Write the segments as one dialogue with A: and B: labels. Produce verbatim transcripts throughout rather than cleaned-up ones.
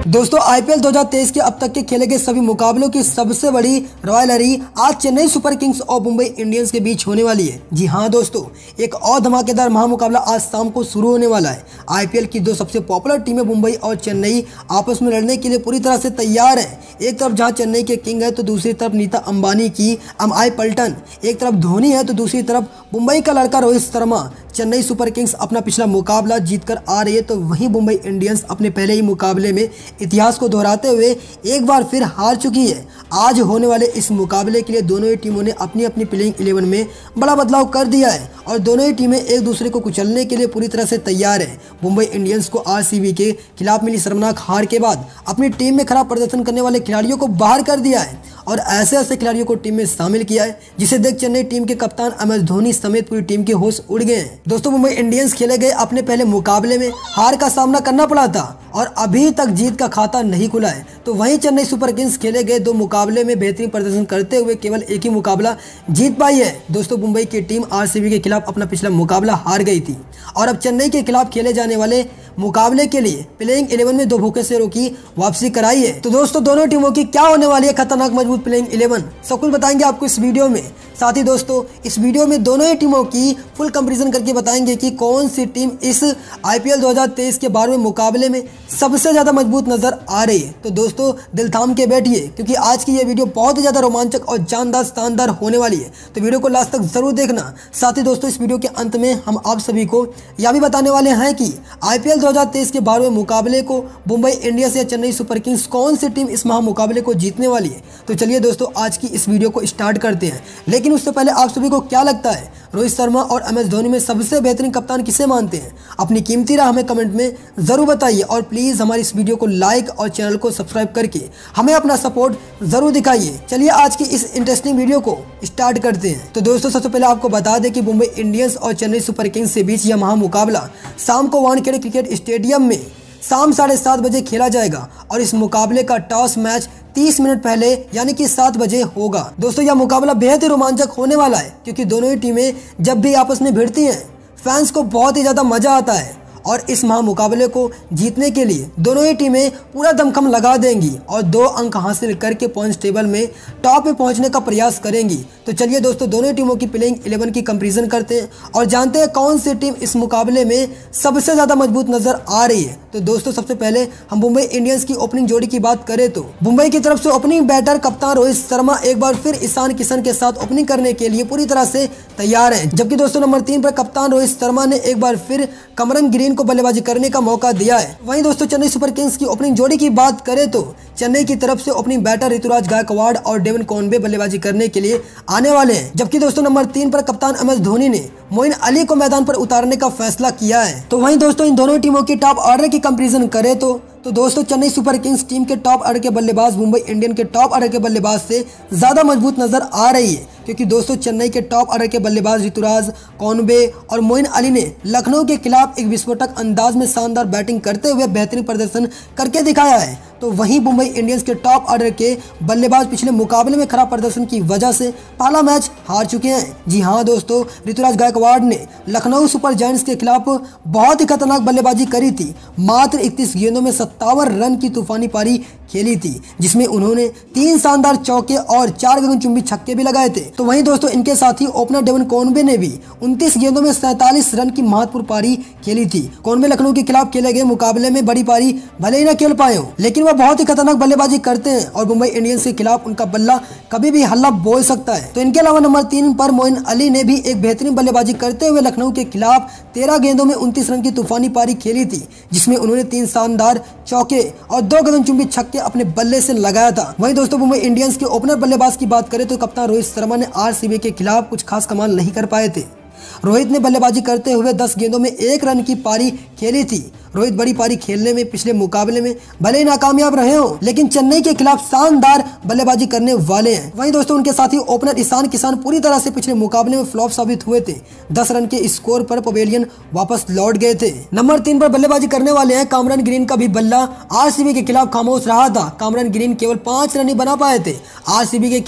A: दोस्तों आईपीएल दो हज़ार तेईस के अब तक के खेले गए सभी मुकाबलों की सबसे बड़ी रॉयलरी आज चेन्नई सुपर किंग्स और मुंबई इंडियंस के बीच होने वाली है। जी हां दोस्तों, एक और धमाकेदार महामुकाबला आज शाम को शुरू होने वाला है। आईपीएल की दो सबसे पॉपुलर टीमें मुंबई और चेन्नई आपस में लड़ने के लिए पूरी तरह से तैयार है। एक तरफ जहां चेन्नई के किंग है तो दूसरी तरफ नीता अंबानी की एम आई पल्टन, एक तरफ धोनी है तो दूसरी तरफ मुंबई का लड़का रोहित शर्मा। चेन्नई सुपर किंग्स अपना पिछला मुकाबला जीतकर आ रही है तो वहीं मुंबई इंडियंस अपने पहले ही मुकाबले में इतिहास को दोहराते हुए एक बार फिर हार चुकी है। आज होने वाले इस मुकाबले के लिए दोनों ही टीमों ने अपनी अपनी प्लेइंग इलेवन में बड़ा बदलाव कर दिया है और दोनों ही टीमें एक दूसरे को कुचलने के लिए पूरी तरह से तैयार है। मुंबई इंडियंस को आरसीबी के खिलाफ मिली शर्मनाक हार के बाद अपनी टीम में खराब प्रदर्शन करने वाले खिलाड़ियों को बाहर कर दिया है और ऐसे ऐसे खिलाड़ियों को टीम में शामिल किया है जिसे देख चेन्नई टीम के कप्तान एम एस धोनी समेत पूरी टीम के होश उड़ गए हैं। दोस्तों मुंबई इंडियंस खेले गए अपने पहले मुकाबले में हार का सामना करना पड़ा था और अभी तक जीत का खाता नहीं खुला है, तो वहीं चेन्नई सुपर किंग्स खेले गए दो मुकाबले में बेहतरीन प्रदर्शन करते हुए केवल एक ही मुकाबला जीत पाई है। दोस्तों मुंबई की टीम आरसीबी के खिलाफ अपना पिछला मुकाबला हार गई थी और अब चेन्नई के खिलाफ खेले जाने वाले मुकाबले के लिए प्लेइंग इलेवन में दो भूखे शेरों की वापसी कराई है। तो दोस्तों दोनों टीमों की क्या होने वाली है खतरनाक मजबूत प्लेइंग इलेवन, सब कुछ बताएंगे आपको इस वीडियो में। साथ ही दोस्तों इस वीडियो में दोनों ही टीमों की फुल कंपैरिजन करके बताएंगे कि कौन सी टीम इस आईपीएल दो हज़ार तेईस के बारहवें मुकाबले में सबसे ज़्यादा मजबूत नजर आ रही है। तो दोस्तों दिल थाम के बैठिए क्योंकि आज की ये वीडियो बहुत ही ज़्यादा रोमांचक और जानदार शानदार होने वाली है, तो वीडियो को लास्ट तक जरूर देखना। साथ ही दोस्तों इस वीडियो के अंत में हम आप सभी को यह भी बताने वाले हैं कि आईपीएल दो हज़ार तेईस के बारहवें मुकाबले को मुंबई इंडियंस या चेन्नई सुपर किंग्स कौन सी टीम इस महामुकाबले को जीतने वाली है। तो चलिए दोस्तों आज की इस वीडियो को स्टार्ट करते हैं, लेकिन उससे पहले आप सभी को क्या लगता है रोहित शर्मा और एम एस धोनी में सबसे बेहतरीन कप्तान किसे मानते हैं? अपनी कीमती राय हमें कमेंट में जरूर बताइए और प्लीज़ हमारी इस वीडियो को लाइक और चैनल को सब्सक्राइब करके हमें अपना सपोर्ट जरूर दिखाइए। चलिए आज की इस इंटरेस्टिंग वीडियो को स्टार्ट करते हैं। तो दोस्तों सबसे पहले आपको बता दें कि मुंबई इंडियंस और चेन्नई सुपर किंग्स के बीच यह महामुकाबला शाम को वानखेड़े क्रिकेट स्टेडियम में शाम साढ़े सात बजे खेला जाएगा और इस मुकाबले का टॉस मैच तीस मिनट पहले यानी कि सात बजे होगा। दोस्तों यह मुकाबला बेहद ही रोमांचक होने वाला है क्योंकि दोनों ही टीमें जब भी आपस में भिड़ती हैं फैंस को बहुत ही ज़्यादा मजा आता है और इस महामुकाबले को जीतने के लिए दोनों ही टीमें पूरा दमखम लगा देंगी और दो अंक हासिल करके पॉइंट्स टेबल में टॉप में पहुंचने का प्रयास करेंगी। तो चलिए दोस्तों दोनों टीमों की प्लेइंग इलेवन की कंपैरिजन करते हैं और जानते हैं कौन सी टीम इस मुकाबले में सबसे ज़्यादा मजबूत नजर आ रही है। तो दोस्तों सबसे पहले हम मुंबई इंडियंस की ओपनिंग जोड़ी की बात करें तो मुंबई की तरफ से ओपनिंग बैटर कप्तान रोहित शर्मा एक बार फिर ईशान किशन के साथ ओपनिंग करने के लिए पूरी तरह से तैयार है, जबकि दोस्तों नंबर तीन पर कप्तान रोहित शर्मा ने एक बार फिर कैमरन ग्रीन को बल्लेबाजी करने का मौका दिया है। वहीं दोस्तों चेन्नई सुपर किंग्स की ओपनिंग जोड़ी की बात करें तो चेन्नई की तरफ से ओपनिंग बैटर ऋतुराज गायकवाड़ और डेविन कॉनवे बल्लेबाजी करने के लिए आने वाले हैं, जबकि दोस्तों नंबर तीन पर कप्तान एम एस धोनी ने मोइन अली को मैदान पर उतारने का फैसला किया है। तो वहीं दोस्तों इन दोनों टीमों की टॉप ऑर्डर की कंपैरिजन करें तो तो दोस्तों चेन्नई सुपर किंग्स टीम के टॉप ऑर्डर के बल्लेबाज मुंबई इंडियन के टॉप ऑर्डर के बल्लेबाज से ज्यादा मजबूत नजर आ रही है, क्योंकि दोस्तों चेन्नई के टॉप ऑर्डर के बल्लेबाज ऋतुराज कॉनवे और मोइन अली ने लखनऊ के खिलाफ एक विस्फोटक अंदाज में शानदार बैटिंग करते हुए बेहतरीन प्रदर्शन करके दिखाया है। तो वहीं मुंबई इंडियंस के टॉप ऑर्डर के बल्लेबाज पिछले मुकाबले में खराब प्रदर्शन की वजह से पहला मैच हार चुके हैं। जी हां दोस्तों, ऋतुराज गायकवाड़ ने लखनऊ सुपर जायंट्स के खिलाफ बहुत ही खतरनाक बल्लेबाजी करी थी। मात्र इकतीस गेंदों में सत्तावन रन की तूफानी पारी खेली थी, जिसमें उन्होंने तीन शानदार चौके और चार गगनचुंबी छक्के भी लगाए थे। तो वहीं दोस्तों इनके साथ ही ओपनर डेविन कॉनवे ने भी उनतीस गेंदों में सैंतालीस रन की महत्वपूर्ण पारी खेली थी। कॉनवे लखनऊ के खिलाफ खेले गए मुकाबले में बड़ी पारी भले ही न खेल पाए हो, लेकिन वह बहुत ही खतरनाक बल्लेबाजी करते हैं और मुंबई इंडियंस के खिलाफ उनका बल्ला कभी भी हल्ला बोल सकता है। तो इनके अलावा नंबर तीन पर मोइन अली ने भी एक बेहतरीन बल्लेबाजी करते हुए लखनऊ के खिलाफ तेरह गेंदों में उनतीस रन की तूफानी पारी खेली थी, जिसमें उन्होंने तीन शानदार चौके और दो गगनचुंबी छक्के अपने बल्ले से लगाया था। वहीं दोस्तों मुंबई इंडियंस के ओपनर बल्लेबाज की बात करें तो कप्तान रोहित शर्मा ने आरसीबी के खिलाफ कुछ खास कमाल नहीं कर पाए थे। रोहित ने बल्लेबाजी करते हुए दस गेंदों में एक रन की पारी खेली थी। रोहित बड़ी पारी खेलने में पिछले मुकाबले में भले ही नाकामयाब रहे हो, लेकिन चेन्नई के खिलाफ शानदार बल्लेबाजी करने वाले हैं। वहीं दोस्तों उनके साथी ओपनर ईशान किशन पूरी तरह से पिछले मुकाबले में फ्लॉप साबित हुए थे। दस रन के स्कोर पर पवेलियन वापस लौट गए थे। नंबर तीन पर बल्लेबाजी करने वाले हैं कैमरन ग्रीन का भी बल्ला आरसीबी के खिलाफ खामोश रहा था। कैमरन ग्रीन केवल पांच रन ही बना पाए थे। आरसीबी के खिलाफ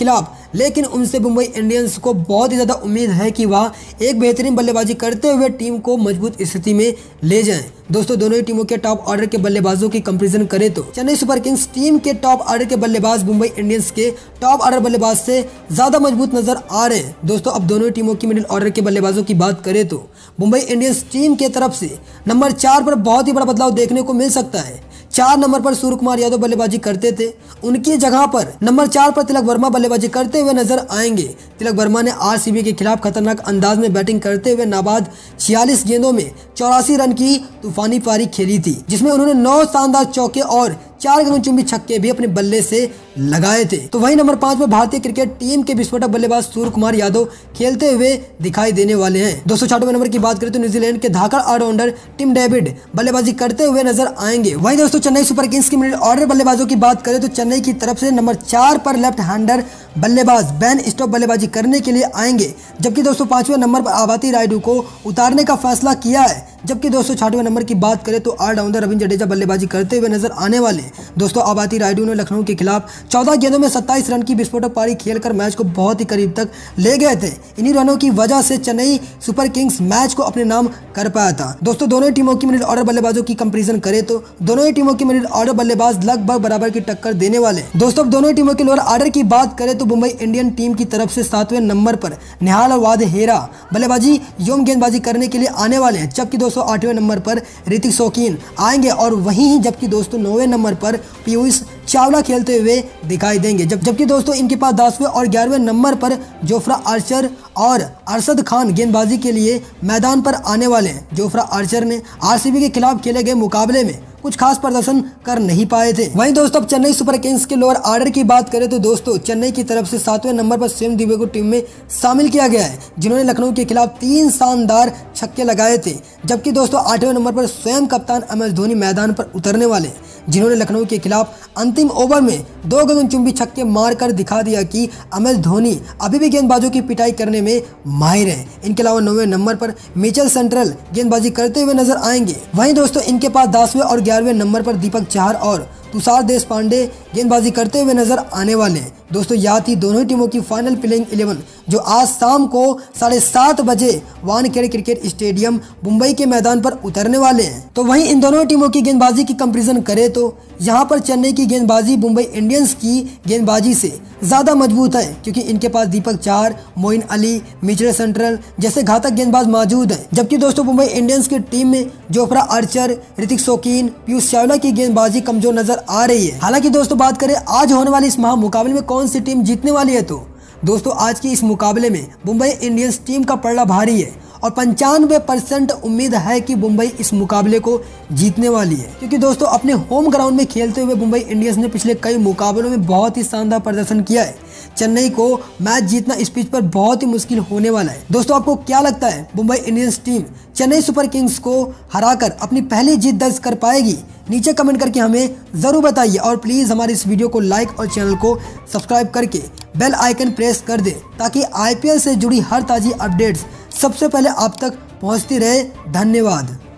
A: लेकिन उनसे मुंबई इंडियंस को बहुत ही ज़्यादा उम्मीद है कि वह एक बेहतरीन बल्लेबाजी करते हुए टीम को मजबूत स्थिति में ले जाएं। दोस्तों दोनों ही टीमों के टॉप ऑर्डर के बल्लेबाजों की कंपैरिजन करें तो चेन्नई सुपर किंग्स टीम के टॉप ऑर्डर के बल्लेबाज मुंबई इंडियंस के टॉप ऑर्डर बल्लेबाज से ज्यादा मजबूत नजर आ रहे हैं। दोस्तों अब दोनों टीमों की मिडिल ऑर्डर के बल्लेबाजों की बात करें तो मुंबई इंडियंस टीम के तरफ से नंबर चार पर बहुत ही बड़ा बदलाव देखने को मिल सकता है। चार नंबर पर सूर्य कुमार यादव बल्लेबाजी करते थे, उनकी जगह पर नंबर चार पर तिलक वर्मा बल्लेबाजी करते हुए नजर आएंगे। तिलक वर्मा ने आरसीबी के खिलाफ खतरनाक अंदाज में बैटिंग करते हुए नाबाद छियालीस गेंदों में चौरासी रन की तूफानी पारी खेली थी, जिसमें उन्होंने नौ शानदार चौके और चार गगनचुंबी छक्के भी अपने बल्ले से लगाए थे। तो वहीं नंबर पांच पर भारतीय क्रिकेट टीम के विस्फोटक बल्लेबाज सूर्य कुमार यादव खेलते हुए दिखाई देने वाले हैं। दो सौ छाठवें नंबर की बात करें तो न्यूजीलैंड के धाकड़ ऑलराउंडर टिम डेविड बल्लेबाजी करते हुए नजर आएंगे। वहीं दोस्तों चेन्नई सुपर किंग्स की मिडिल ऑर्डर बल्लेबाजों की बात करें तो चेन्नई की तरफ से नंबर चार पर लेफ्ट हैंडर बल्लेबाज बेन स्टोक्स बल्लेबाजी करने के लिए आएंगे, जबकि दोस्तों पांचवें नंबर पर आबाती रायडू को उतारने का फैसला किया है। जबकि दो सौ छाठवें नंबर की बात करें तो ऑलराउंडर रविंद्र जडेजा बल्लेबाजी करते हुए नजर आने वाले। दोस्तों आबाती रायडू ने लखनऊ के खिलाफ चौदह गेंदों में सत्ताईस रन की विस्फोटक पारी खेलकर मैच को बहुत ही करीब तक ले गए थे। इन्हीं रनों की वजह से चेन्नई सुपर किंग्स मैच को अपने नाम कर पाया था। दोस्तों दोनों टीमों की मिडिल ऑर्डर बल्लेबाजों की कंपैरिजन करें तो दोनों ही टीमों की मिडिल ऑर्डर बल्लेबाज लगभग बराबर की टक्कर देने वाले। दोस्तों दोनों टीमों के लोअर ऑर्डर की बात करें तो मुंबई इंडियन टीम की तरफ से सातवें नंबर पर निहाल वादेहेरा बल्लेबाजी योम गेंदबाजी करने के लिए आने वाले हैं, जबकि दो सौ आठवें नंबर पर ऋतिक शौकीन आएंगे और वहीं जबकि दोस्तों नौवें नंबर पर पीयूष चावला खेलते हुए दिखाई देंगे। जब जबकि दोस्तों इनके पास दसवें और ग्यारहवें नंबर पर जोफ्रा आर्चर और अरशद खान गेंदबाजी के लिए मैदान पर आने वाले हैं। जोफ्रा आर्चर ने आरसीबी के खिलाफ खेले गए मुकाबले में कुछ खास प्रदर्शन कर नहीं पाए थे। वहीं दोस्तों अब चेन्नई सुपर किंग्स के लोअर ऑर्डर की बात करें तो दोस्तों चेन्नई की तरफ से सातवें नंबर पर शिवम दुबे को टीम में शामिल किया गया है, जिन्होंने लखनऊ के खिलाफ तीन शानदार छक्के लगाए थे। जबकि दोस्तों आठवें नंबर पर स्वयं कप्तान एम एस धोनी मैदान पर उतरने वाले, जिन्होंने लखनऊ के खिलाफ अंतिम ओवर में दो गगनचुंबी छक्के मारकर दिखा दिया कि एम एस धोनी अभी भी गेंदबाजों की पिटाई करने में माहिर है। इनके अलावा नौवें नंबर पर मिचेल सेंट्रल गेंदबाजी करते हुए नजर आएंगे। वहीं दोस्तों इनके पास दसवें और ग्यारहवें नंबर पर दीपक चाहर और तुषार देशपांडे गेंदबाजी करते हुए नजर आने वाले हैं। दोस्तों याद ही दोनों टीमों की फाइनल प्लेइंग इलेवन जो आज शाम को साढ़े सात बजे वानखेड़े क्रिकेट स्टेडियम मुंबई के मैदान पर उतरने वाले हैं। तो वहीं इन दोनों टीमों की गेंदबाजी की कंपैरिजन करें तो यहाँ पर चेन्नई की गेंदबाजी मुंबई इंडियंस की गेंदबाजी से ज्यादा मजबूत है, क्योंकि इनके पास दीपक चाहर, मोइन अली, मिचेल सेंट्रल जैसे घातक गेंदबाज मौजूद हैं। जबकि दोस्तों मुंबई इंडियंस की टीम में जोफ्रा आर्चर, ऋतिक शौकीन, पीयूष चावला की गेंदबाजी कमजोर नजर आ रही है। हालांकि दोस्तों बात करें आज होने वाली इस महा मुकाबले में कौन सी टीम जीतने वाली है तो दोस्तों आज की इस मुकाबले में मुंबई इंडियंस टीम का पलड़ा भारी है और पंचानवे परसेंट उम्मीद है कि मुंबई इस मुकाबले को जीतने वाली है, क्योंकि दोस्तों अपने होम ग्राउंड में खेलते हुए मुंबई इंडियंस ने पिछले कई मुकाबलों में बहुत ही शानदार प्रदर्शन किया है। चेन्नई को मैच जीतना इस पिच पर बहुत ही मुश्किल होने वाला है। दोस्तों आपको क्या लगता है Mumbai Indians team Chennai Super Kings को हराकर अपनी पहली जीत दर्ज कर पाएगी? नीचे कमेंट करके हमें जरूर बताइए और प्लीज हमारे इस वीडियो को लाइक और चैनल को सब्सक्राइब करके बेल आइकन प्रेस कर दे, ताकि आईपीएल से जुड़ी हर ताज़ी अपडेट्स सबसे पहले आप तक पहुंचती रहे। धन्यवाद।